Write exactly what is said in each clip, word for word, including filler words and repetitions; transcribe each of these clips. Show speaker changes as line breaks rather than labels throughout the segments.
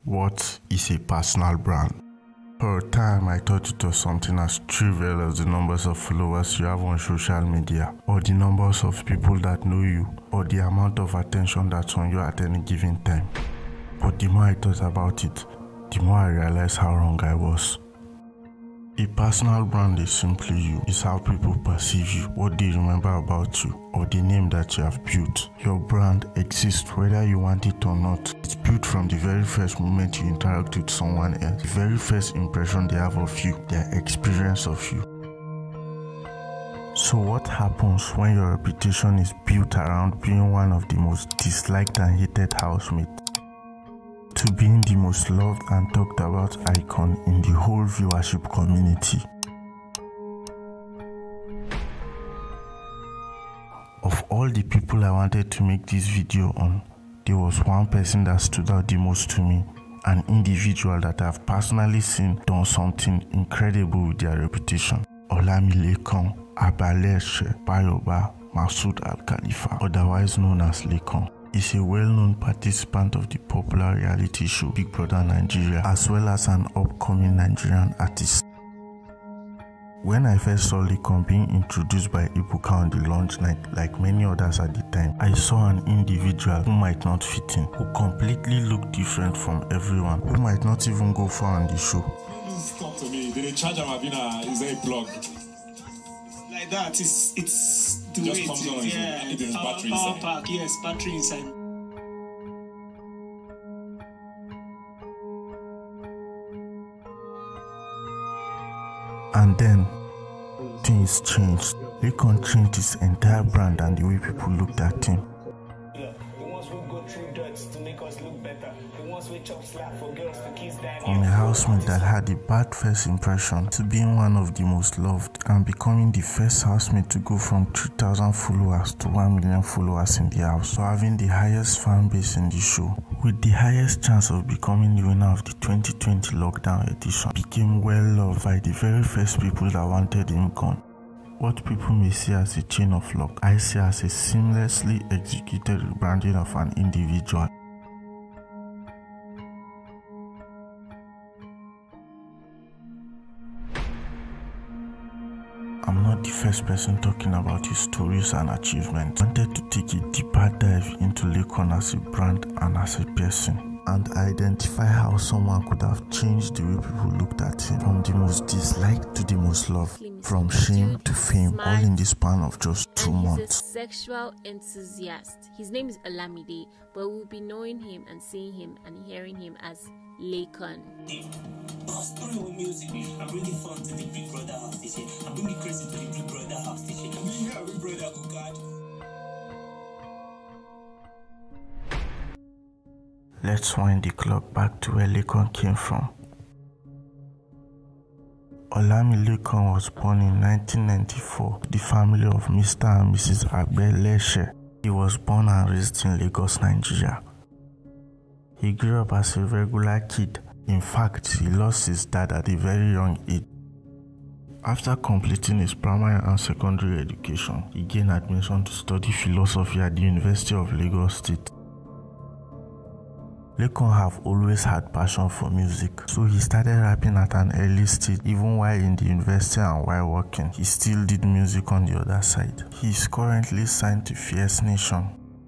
What is a personal brand? For a time, I thought it was something as trivial as the numbers of followers you have on social media, or the numbers of people that know you, or the amount of attention that's on you at any given time. But the more I thought about it, the more I realized how wrong I was. A personal brand is simply you. It's how people perceive you, what they remember about you, or the name that you have built. Your brand exists whether you want it or not. It's built from the very first moment you interact with someone else, the very first impression they have of you, their experience of you. So what happens when your reputation is built around being one of the most disliked and hated housemates, to being the most loved and talked about icon in the whole viewership community? Of all the people I wanted to make this video on, there was one person that stood out the most to me, an individual that I've personally seen done something incredible with their reputation. Laycon, Abaleshe Bayoba Masood Al-Khalifa, otherwise known as Laycon, is a well-known participant of the popular reality show Big Brother Nigeria, as well as an upcoming Nigerian artist. When I first saw Laycon being introduced by Ebuka on the launch night, like many others at the time, I saw an individual who might not fit in, who completely looked different from everyone, who might not even go far on the show.
Please talk to me. Did they charge Amabina? Is there a plug?
Like that, it's it's the
just
way
comes
it
on
is. Yeah,
it is
power,
battery
power
inside.
pack, yes, battery inside.
And then things changed. Laycon changed his entire brand and the way people looked at him.
Yeah, the ones who go through dirt to make us look better. The ones who chop slack for girls to kiss that.
From a housemate that had a bad first impression to being one of the most loved and becoming the first housemate to go from three thousand followers to one million followers in the house, so having the highest fan base in the show, with the highest chance of becoming the winner of the twenty twenty lockdown edition, became well loved by the very first people that wanted him gone. What people may see as a chain of luck, I see as a seamlessly executed rebranding of an individual. I'm not the first person talking about his stories and achievements. I wanted to take a deeper dive into Laycon as a brand and as a person, and identify how someone could have changed the way people looked at him, from the most disliked to the most loved, from shame to fame, all in the span of just two
and
months.
He's a sexual enthusiast. His name is Olamide, but we'll be knowing him and seeing him and hearing him as Laycon.
Story music, I'm bringing fun to the Big Brother house this year. I'm bringing crazy to the Big Brother house this year. I'm bringing every brother who got.
Let's wind the clock back to where Laycon came from. Laycon was born in nineteen ninety-four to the family of Mister and Missus Abaleshe. He was born and raised in Lagos, Nigeria. He grew up as a regular kid. In fact, he lost his dad at a very young age. After completing his primary and secondary education, he gained admission to study philosophy at the University of Lagos State. Laycon have always had passion for music, so he started rapping at an early stage. Even while in the university and while working, he still did music on the other side. He is currently signed to Fierce Nation.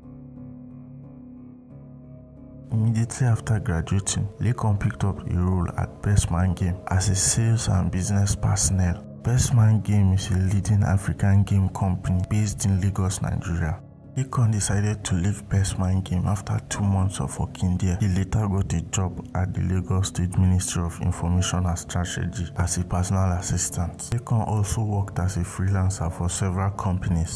Immediately after graduating, Laycon picked up a role at Best Man Game as a sales and business personnel. Best Man Game is a leading African game company based in Lagos, Nigeria. Laycon decided to leave Best Man Game after two months of working there. He later got a job at the Lagos State Ministry of Information and Strategy as a personal assistant. Laycon also worked as a freelancer for several companies.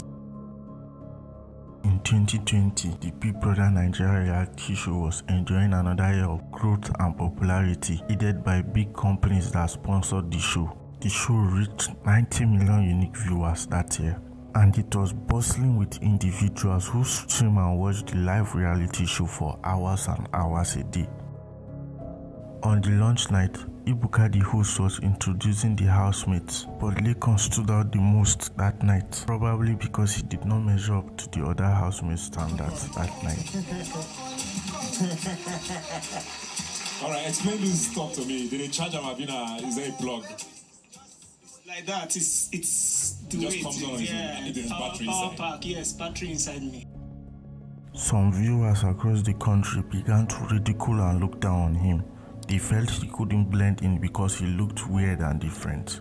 In twenty twenty, the Big Brother Nigeria reality show was enjoying another year of growth and popularity, aided by big companies that sponsored the show. The show reached ninety million unique viewers that year, and it was bustling with individuals who stream and watch the live reality show for hours and hours a day. On the launch night, Ebuka, the host, was introducing the housemates, but Laycon stood out the most that night, probably because he did not measure up to the other housemates' standards that night.
All right, explain this talk to me. Did they charge him? Is there a plug?
Like that, it's it's the
It just
way
comes
it
on
is.
his
Yeah,
own, and there's
power,
battery
power
inside.
pack. Yes, battery inside me.
Some viewers across the country began to ridicule and look down on him. They felt he couldn't blend in because he looked weird and different.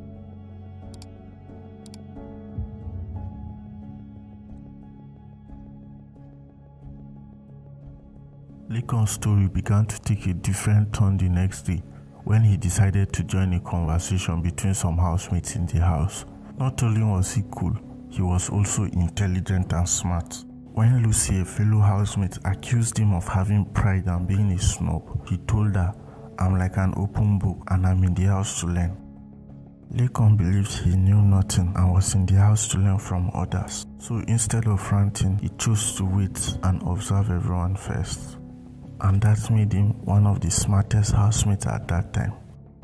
Laycon's story began to take a different turn the next day when he decided to join a conversation between some housemates in the house. Not only was he cool, he was also intelligent and smart. When Lucy, a fellow housemate, accused him of having pride and being a snob, he told her, "I'm like an open book and I'm in the house to learn." Laycon believed he knew nothing and was in the house to learn from others. So instead of ranting, he chose to wait and observe everyone first. And that made him one of the smartest housemates at that time.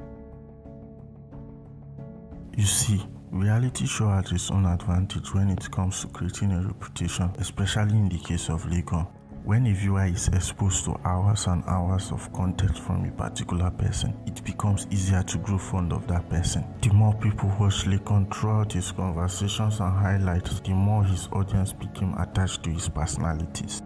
You see, reality show has its own advantage when it comes to creating a reputation, especially in the case of Laycon. When a viewer is exposed to hours and hours of content from a particular person, it becomes easier to grow fond of that person. The more people watch Laycon throughout his conversations and highlights, the more his audience became attached to his personalities.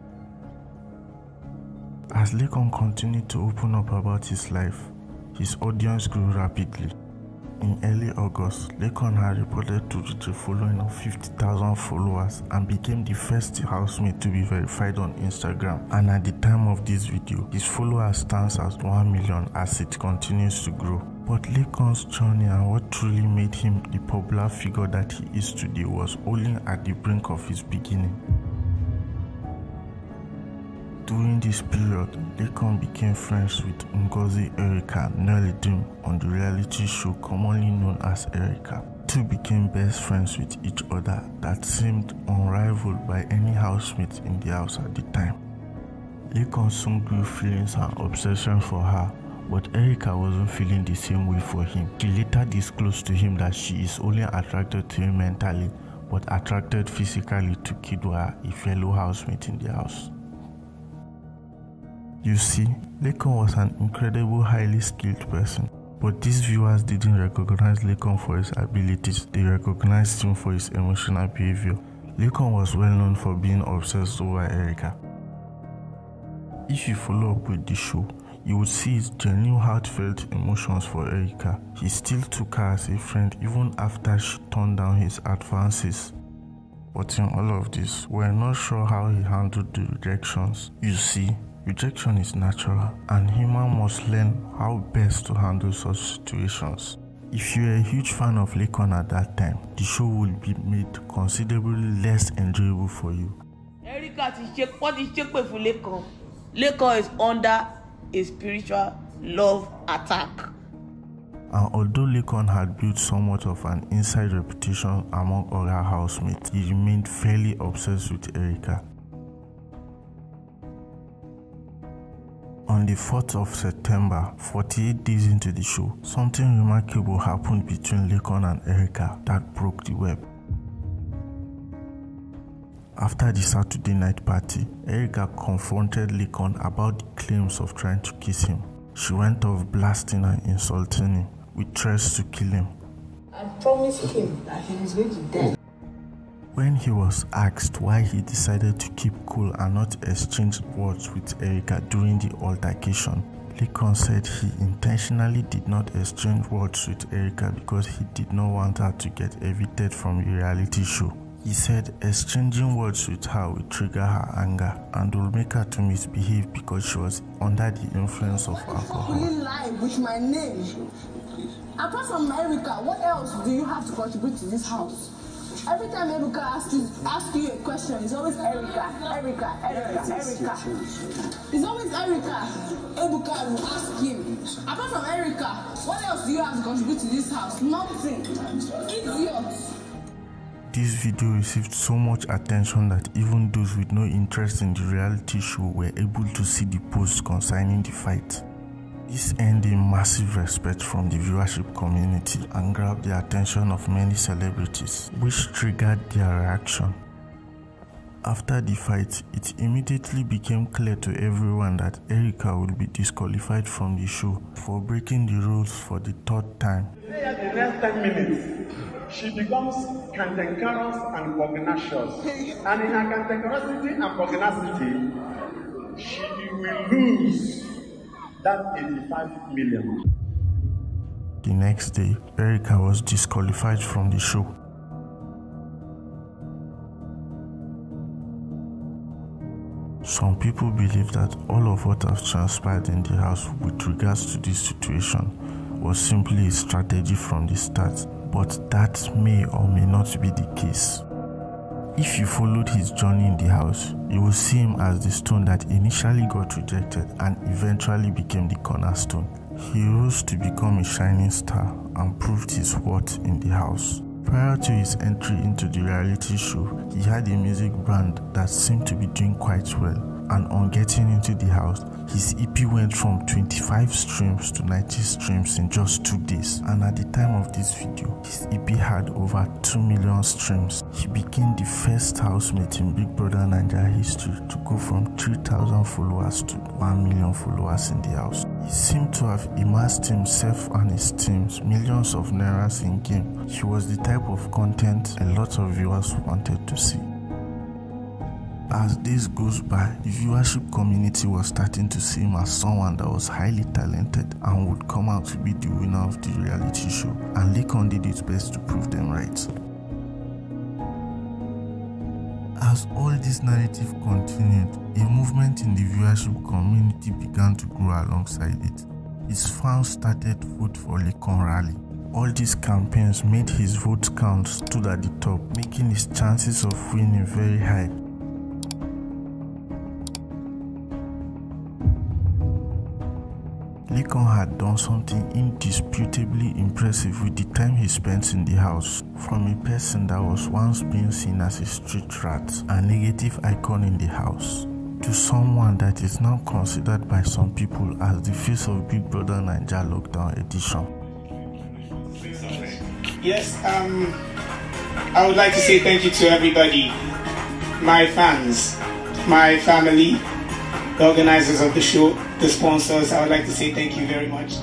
As Laycon continued to open up about his life, his audience grew rapidly. In early August, Laycon had reported to reach a following of fifty thousand followers and became the first housemate to be verified on Instagram. And at the time of this video, his followers stands at one million as it continues to grow. But Laycon's journey and what truly made him the popular figure that he is today was only at the brink of his beginning. During this period, Laycon became friends with Ngozi Erica Nellidim on the reality show commonly known as Erica. Two became best friends with each other that seemed unrivaled by any housemate in the house at the time. Laycon soon grew feelings and obsession for her, but Erica wasn't feeling the same way for him. She later disclosed to him that she is only attracted to him mentally, but attracted physically to Kidwa, a fellow housemate in the house. You see, Laycon was an incredible, highly skilled person, but these viewers didn't recognize Laycon for his abilities, they recognized him for his emotional behavior. Laycon was well known for being obsessed over Erica. If you follow up with the show, you would see his genuine heartfelt emotions for Erica. He still took her as a friend even after she turned down his advances. But in all of this, we're not sure how he handled the rejections. You see, rejection is natural, and human must learn how best to handle such situations. If you're a huge fan of Laycon at that time, the show will be made considerably less enjoyable for you.
Erica ti check what is check for Laycon. Laycon is under a spiritual love attack.
And although Laycon had built somewhat of an inside reputation among other housemates, he remained fairly obsessed with Erica. On the fourth of September, forty-eight days into the show, something remarkable happened between Laycon and Erica that broke the web. After the Saturday night party, Erica confronted Laycon about the claims of trying to kiss him. She went off blasting and insulting him, with threats to kill him.
I promised him that he was going to die.
When he was asked why he decided to keep cool and not exchange words with Erica during the altercation, Laycon said he intentionally did not exchange words with Erica because he did not want her to get evicted from a reality show. He said exchanging words with her would trigger her anger and will make her to misbehave because she was under the influence of alcohol.
You lie with my name. Apart from Erica, what else do you have to contribute to this house? Every time Erica asks you, asks you a question, it's always Erica, Erica, Erica, Erica. It's always Erica. Ebuka will ask him. Apart from Erica, what else do you have to contribute to this house? Nothing. Idiot.
This video received so much attention that even those with no interest in the reality show were able to see the post concerning the fight. This earned a massive respect from the viewership community and grabbed the attention of many celebrities, which triggered their reaction. After the fight, it immediately became clear to everyone that Erica would be disqualified from the show for breaking the rules for the third time.
At the next ten minutes, she becomes cantankerous and pugnacious. And in her cantankerosity and pugnacity, she will lose that eighty-five million.
The next day, Erica was disqualified from the show. Some people believe that all of what has transpired in the house with regards to this situation was simply a strategy from the start, but that may or may not be the case. If you followed his journey in the house, you will see him as the stone that initially got rejected and eventually became the cornerstone. He rose to become a shining star and proved his worth in the house. Prior to his entry into the reality show, he had a music brand that seemed to be doing quite well, and on getting into the house, his E P went from twenty-five streams to ninety streams in just two days, and at the time of this video, his E P had over two million streams. He became the first housemate in Big Brother Naija history to go from three thousand followers to one million followers in the house. He seemed to have amassed himself and his teams millions of nairas in game. He was the type of content a lot of viewers wanted to see. As days goes by, the viewership community was starting to see him as someone that was highly talented and would come out to be the winner of the reality show, and Laycon did its best to prove them right. As all this narrative continued, a movement in the viewership community began to grow alongside it. His fans started vote for Laycon rally. All these campaigns made his vote count stood at the top, making his chances of winning very high. Laycon had done something indisputably impressive with the time he spent in the house. From a person that was once being seen as a street rat, a negative icon in the house, to someone that is now considered by some people as the face of Big Brother Naija Lockdown Edition.
Yes, um, I would like to say thank you to everybody, my fans, my family, the organizers of the show, the sponsors. I would like to say thank you very much.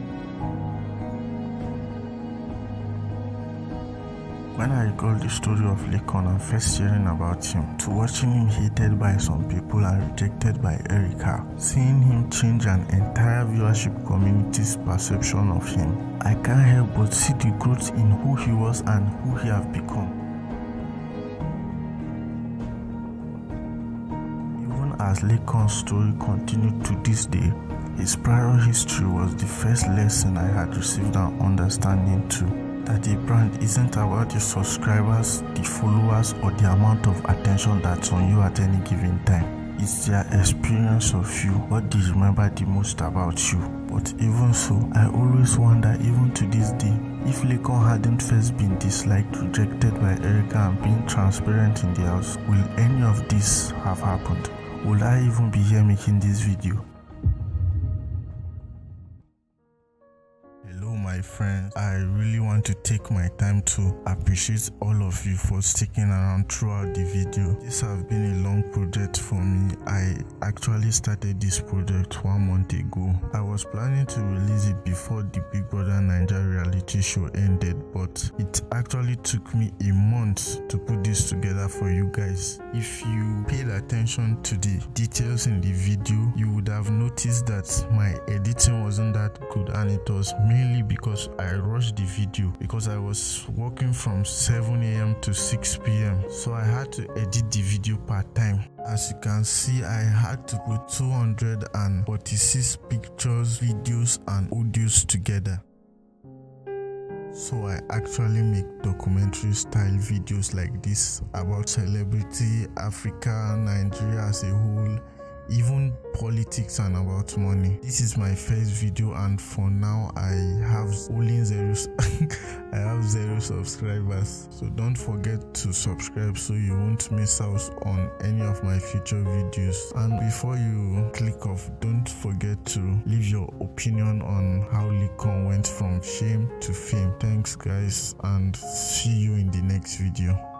When I recall the story of Laycon and first hearing about him, to watching him hated by some people and rejected by Erica, seeing him change an entire viewership community's perception of him, I can't help but see the growth in who he was and who he have become. As Laycon's story continued to this day, his prior history was the first lesson I had received an understanding to, that a brand isn't about the subscribers, the followers, or the amount of attention that's on you at any given time. It's their experience of you, what they remember the most about you. But even so, I always wonder, even to this day, if Laycon hadn't first been disliked, rejected by Erica, and being transparent in the house, will any of this have happened? Will I even be here making this video? Hello my friends, I really want to take my time to appreciate all of you for sticking around throughout the video. This has been a long project for me. I actually started this project one month ago. I was planning to release it before the Big Brother Naija reality show ended, but it actually took me a month to put this together for you guys. If you paid attention to the details in the video, you would have noticed that my editing wasn't that good, and it was mainly because I rushed the video because I was working from seven A M to six P M so I had to edit the video part time. As you can see, I had to put two hundred forty-six pictures, videos and audios together. So I actually make documentary style videos like this about celebrity, Africa, Nigeria as a whole, even politics and about money. This is my first video, and for now I have only zero I have zero subscribers, so don't forget to subscribe so you won't miss out on any of my future videos. And before you click off, don't forget to leave your opinion on how Laycon went from shame to fame. Thanks guys, and see you in the next video.